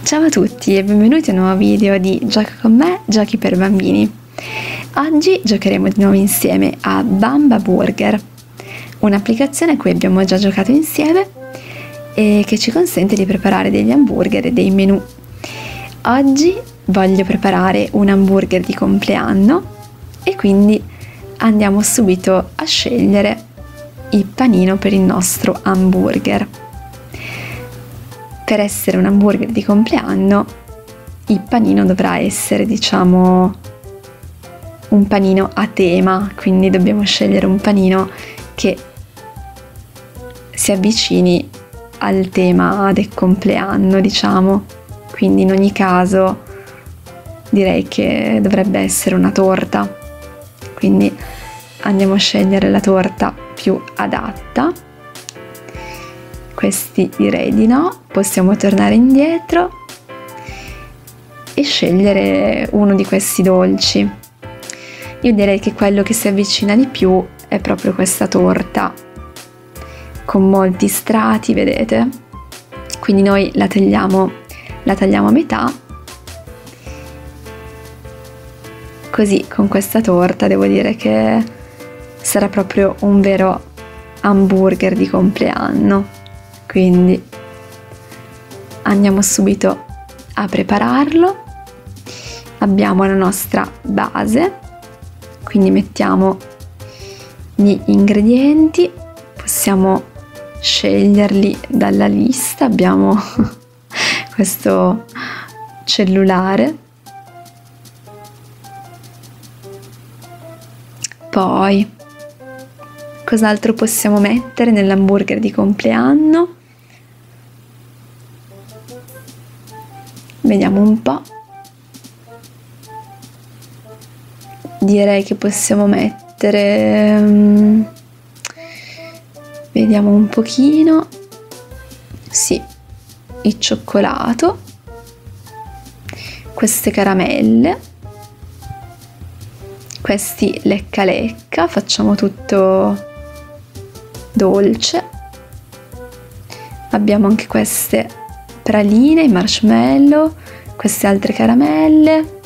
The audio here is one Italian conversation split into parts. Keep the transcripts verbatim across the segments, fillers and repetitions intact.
Ciao a tutti e benvenuti a un nuovo video di Gioca con me, giochi per bambini. Oggi giocheremo di nuovo insieme a Bamba Burger, un'applicazione a cui abbiamo già giocato insieme e che ci consente di preparare degli hamburger e dei menù. Oggi voglio preparare un hamburger di compleanno e quindi andiamo subito a scegliere il panino per il nostro hamburger. Per essere un hamburger di compleanno, il panino dovrà essere, diciamo, un panino a tema, quindi dobbiamo scegliere un panino che si avvicini al tema del compleanno, diciamo. Quindi in ogni caso direi che dovrebbe essere una torta, quindi andiamo a scegliere la torta più adatta. Questi direi di no, possiamo tornare indietro e scegliere uno di questi dolci. Io direi che quello che si avvicina di più è proprio questa torta con molti strati, vedete? Quindi noi la tagliamo, la tagliamo a metà. Così con questa torta devo dire che sarà proprio un vero hamburger di compleanno. Quindi andiamo subito a prepararlo. Abbiamo la nostra base, quindi mettiamo gli ingredienti, possiamo sceglierli dalla lista. Abbiamo questo cellulare, poi cos'altro possiamo mettere nell'hamburger di compleanno? Vediamo un po'. Direi che possiamo mettere... Um, vediamo un pochino. Sì, il cioccolato. Queste caramelle. Questi lecca lecca. Facciamo tutto dolce. Abbiamo anche queste praline, i marshmallow, queste altre caramelle.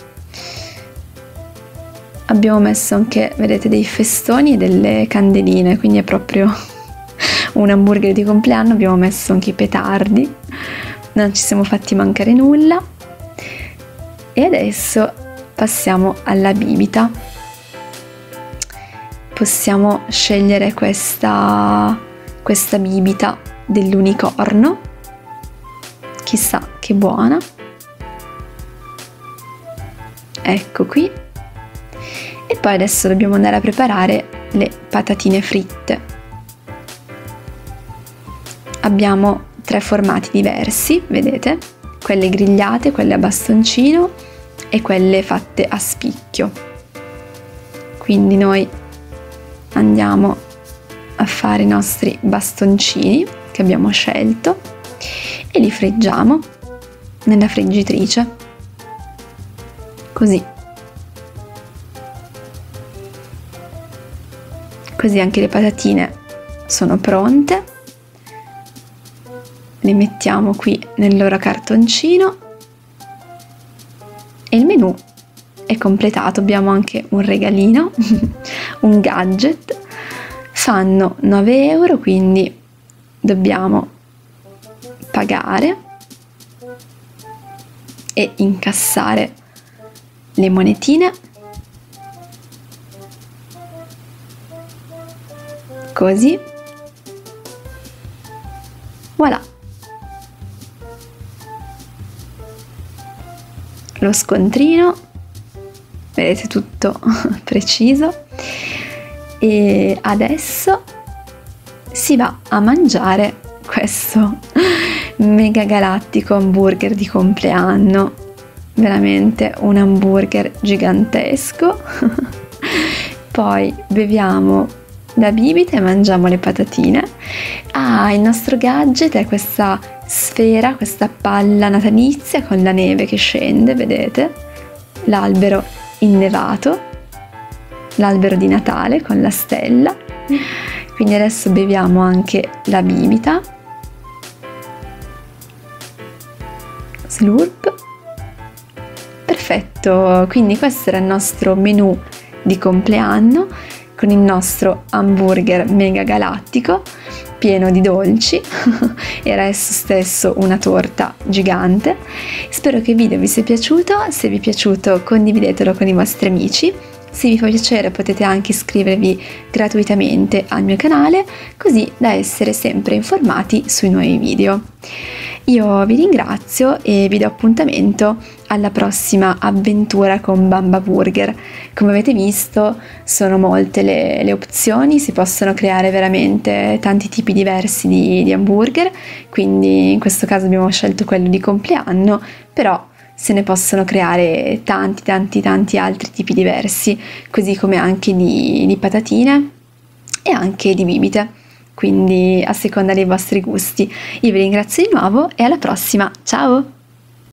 Abbiamo messo anche, vedete, dei festoni e delle candeline, quindi è proprio un hamburger di compleanno. Abbiamo messo anche i petardi, non ci siamo fatti mancare nulla. E adesso passiamo alla bibita. Possiamo scegliere questa, questa bibita dell'unicorno. Chissà che buona. Ecco qui. E poi adesso dobbiamo andare a preparare le patatine fritte. Abbiamo tre formati diversi, vedete? Quelle grigliate, quelle a bastoncino e quelle fatte a spicchio. Quindi noi andiamo a fare i nostri bastoncini che abbiamo scelto e li friggiamo nella friggitrice, così. Così anche le patatine sono pronte. Le mettiamo qui nel loro cartoncino e il menù è completato. Abbiamo anche un regalino, un gadget. Fanno nove euro, quindi dobbiamo pagare e incassare le monetine, così. Voilà, lo scontrino, vedete, tutto preciso. E adesso si va a mangiare questo mega galattico hamburger di compleanno, veramente un hamburger gigantesco. Poi beviamo la bibita e mangiamo le patatine. Ah, il nostro gadget è questa sfera, questa palla natalizia con la neve che scende, vedete? L'albero innevato, l'albero di Natale con la stella. Quindi adesso beviamo anche la bibita. Slurp. Perfetto, quindi questo era il nostro menù di compleanno con il nostro hamburger mega galattico pieno di dolci era esso stesso una torta gigante. Spero che il video vi sia piaciuto, se vi è piaciuto condividetelo con i vostri amici, se vi fa piacere potete anche iscrivervi gratuitamente al mio canale così da essere sempre informati sui nuovi video. Io vi ringrazio e vi do appuntamento alla prossima avventura con Bamba Burger. Come avete visto sono molte le, le opzioni, si possono creare veramente tanti tipi diversi di, di hamburger, quindi in questo caso abbiamo scelto quello di compleanno, però se ne possono creare tanti tanti tanti altri tipi diversi, così come anche di, di patatine e anche di bibite. Quindi a seconda dei vostri gusti. Io vi ringrazio di nuovo e alla prossima, ciao!